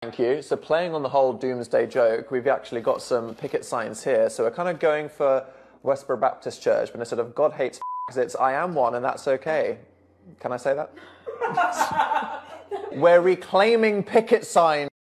Thank you. So playing on the whole doomsday joke, we've actually got some picket signs here. So we're kind of going for Westboro Baptist Church, but instead of God hates it's I am one and that's okay. Can I say that? We're reclaiming picket signs.